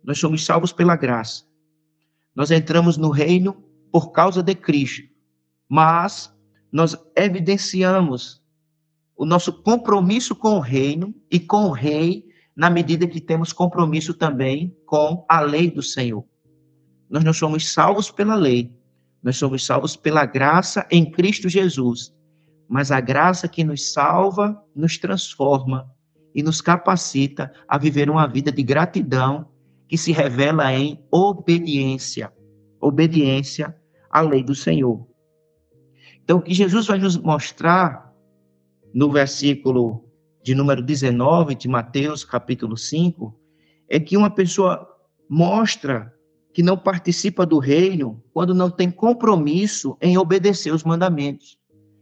Nós somos salvos pela graça. Nós entramos no reino por causa de Cristo, mas nós evidenciamos o nosso compromisso com o reino e com o rei, na medida que temos compromisso também com a lei do Senhor. Nós não somos salvos pela lei, nós somos salvos pela graça em Cristo Jesus. Mas a graça que nos salva, nos transforma e nos capacita a viver uma vida de gratidão que se revela em obediência à lei do Senhor. Então, o que Jesus vai nos mostrar no versículo de número 19 de Mateus, capítulo 5, é que uma pessoa mostra que não participa do reino quando não tem compromisso em obedecer os mandamentos.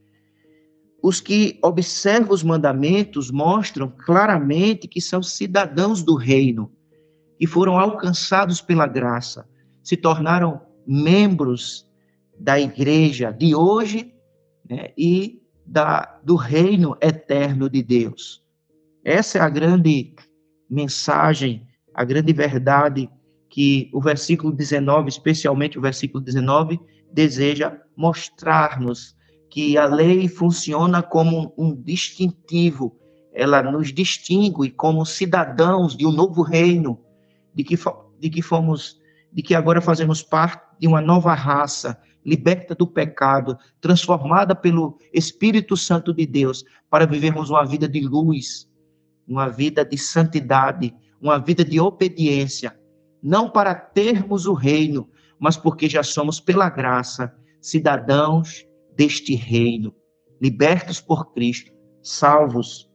Os que observam os mandamentos mostram claramente que são cidadãos do reino, que foram alcançados pela graça, se tornaram membros da igreja de hoje, né, e do reino eterno de Deus. Essa é a grande mensagem, a grande verdade que o versículo 19, especialmente o versículo 19, deseja mostrar-nos, que a lei funciona como um distintivo, ela nos distingue como cidadãos de um novo reino, de que agora fazemos parte de uma nova raça, liberta do pecado, transformada pelo Espírito Santo de Deus, para vivermos uma vida de luz, uma vida de santidade, uma vida de obediência, não para termos o reino, mas porque já somos, pela graça, cidadãos deste reino, libertos por Cristo, salvos.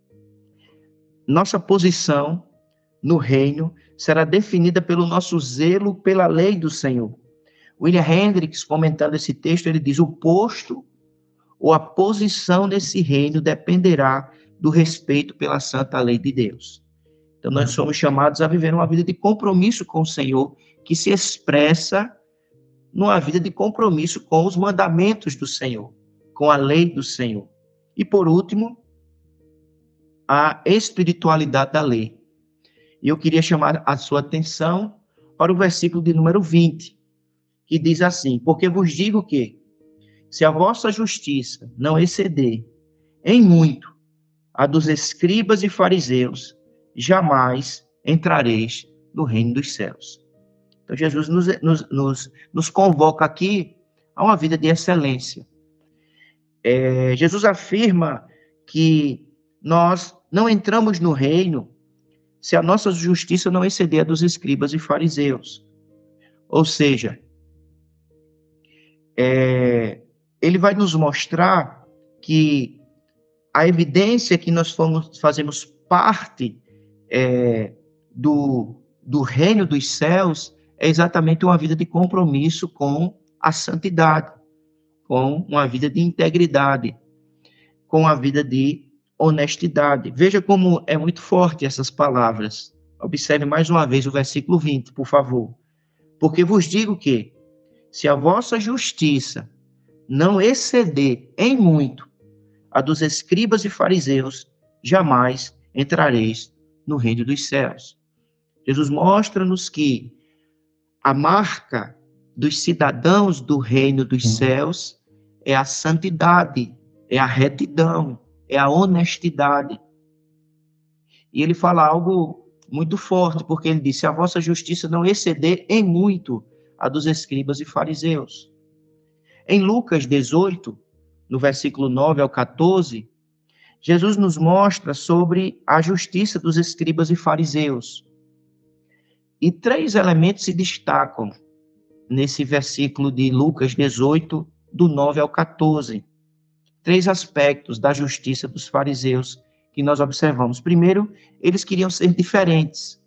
Nossa posição no reino será definida pelo nosso zelo pela lei do Senhor. William Hendricks, comentando esse texto, ele diz: o posto ou a posição nesse reino dependerá do respeito pela santa lei de Deus. Então, nós somos chamados a viver uma vida de compromisso com o Senhor, que se expressa numa vida de compromisso com os mandamentos do Senhor, com a lei do Senhor. E, por último, a espiritualidade da lei. E eu queria chamar a sua atenção para o versículo de número 20, que diz assim: porque vos digo que, se a vossa justiça não exceder em muito a dos escribas e fariseus, jamais entrareis no reino dos céus. Então, Jesus nos convoca aqui a uma vida de excelência. Jesus afirma que nós não entramos no reino se a nossa justiça não exceder a dos escribas e fariseus. Ou seja, ele vai nos mostrar que a evidência que nós fazemos parte do reino dos céus é exatamente uma vida de compromisso com a santidade, com uma vida de integridade, com a vida de honestidade. Veja como é muito forte essas palavras. Observe mais uma vez o versículo 20, por favor. Porque vos digo que, se a vossa justiça não exceder em muito a dos escribas e fariseus, jamais entrareis no reino dos céus. Jesus mostra-nos que a marca dos cidadãos do reino dos céus é a santidade, é a retidão, é a honestidade. E ele fala algo muito forte, porque ele diz: se a vossa justiça não exceder em muito a dos escribas e fariseus. Em Lucas 18, no versículo 9 ao 14, Jesus nos mostra sobre a justiça dos escribas e fariseus. E 3 elementos se destacam nesse versículo de Lucas 18, do 9 ao 14. 3 aspectos da justiça dos fariseus que nós observamos. Primeiro, eles queriam ser diferentes.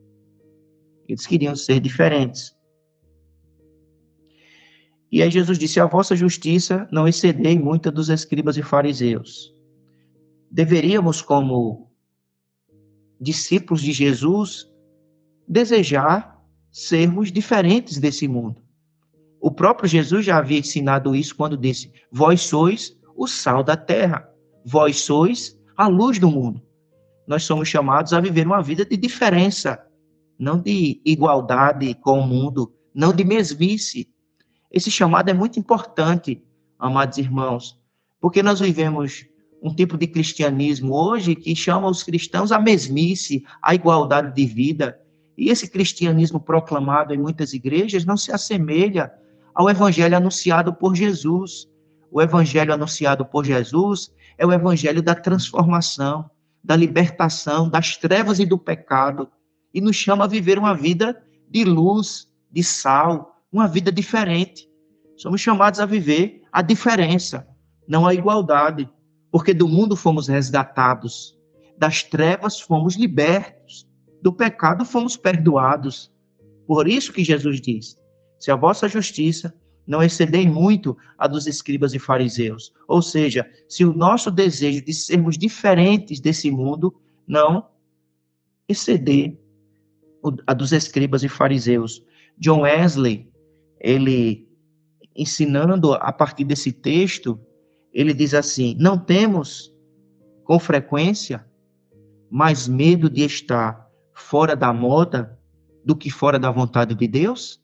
E aí Jesus disse: a vossa justiça não excedei muita dos escribas e fariseus. Deveríamos, como discípulos de Jesus, desejar sermos diferentes desse mundo. O próprio Jesus já havia ensinado isso quando disse: vós sois o sal da terra, vós sois a luz do mundo. Nós somos chamados a viver uma vida de diferença, não de igualdade com o mundo, não de mesmice. Esse chamado é muito importante, amados irmãos, porque nós vivemos um tipo de cristianismo hoje que chama os cristãos à mesmice, à igualdade de vida. E esse cristianismo proclamado em muitas igrejas não se assemelha ao evangelho anunciado por Jesus. O evangelho anunciado por Jesus é o evangelho da transformação, da libertação, das trevas e do pecado, e nos chama a viver uma vida de luz, de sal, uma vida diferente. Somos chamados a viver a diferença, não a igualdade, porque do mundo fomos resgatados, das trevas fomos libertos, do pecado fomos perdoados. Por isso que Jesus diz: se a vossa justiça não exceder muito a dos escribas e fariseus, ou seja, se o nosso desejo de sermos diferentes desse mundo não exceder a dos escribas e fariseus. John Wesley, ele ensinando a partir desse texto, ele diz assim: não temos com frequência mais medo de estar fora da moda do que fora da vontade de Deus?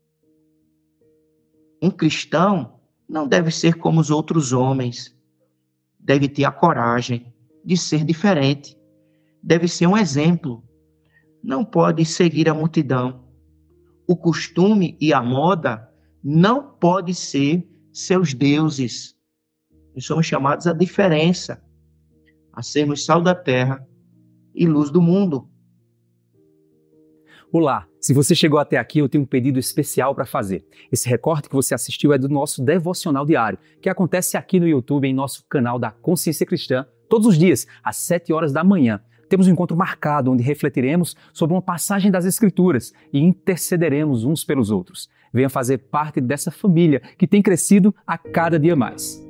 Um cristão não deve ser como os outros homens, deve ter a coragem de ser diferente, deve ser um exemplo, não pode seguir a multidão. O costume e a moda não pode ser seus deuses. Nós somos chamados à diferença, a sermos sal da terra e luz do mundo. Olá, se você chegou até aqui, eu tenho um pedido especial para fazer. Esse recorte que você assistiu é do nosso devocional diário, que acontece aqui no YouTube, em nosso canal da Consciência Cristã, todos os dias, às 7 horas da manhã. Temos um encontro marcado onde refletiremos sobre uma passagem das Escrituras e intercederemos uns pelos outros. Venha fazer parte dessa família que tem crescido a cada dia mais.